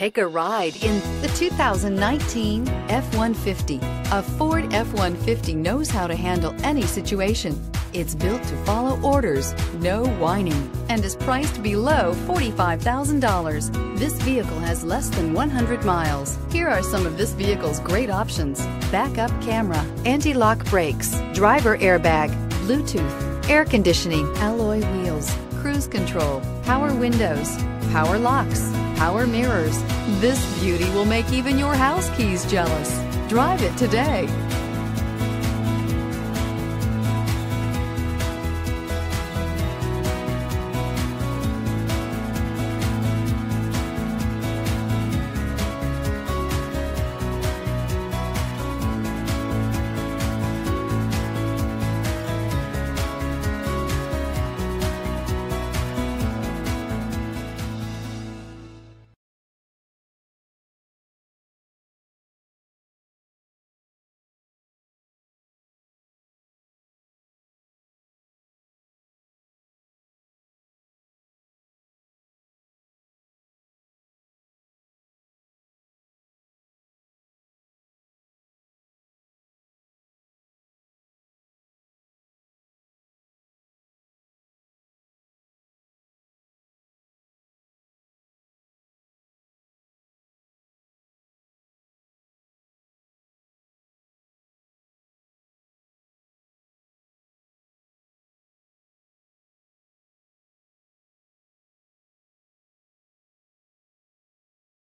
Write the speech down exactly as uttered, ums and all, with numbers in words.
Take a ride in the two thousand nineteen F one fifty. A Ford F one fifty knows how to handle any situation. It's built to follow orders, no whining, and is priced below forty-five thousand dollars. This vehicle has less than one hundred miles. Here are some of this vehicle's great options: backup camera, anti-lock brakes, driver airbag, Bluetooth, air conditioning, alloy wheels, cruise control, power windows, power locks, power mirrors. This beauty will make even your house keys jealous. Drive it today.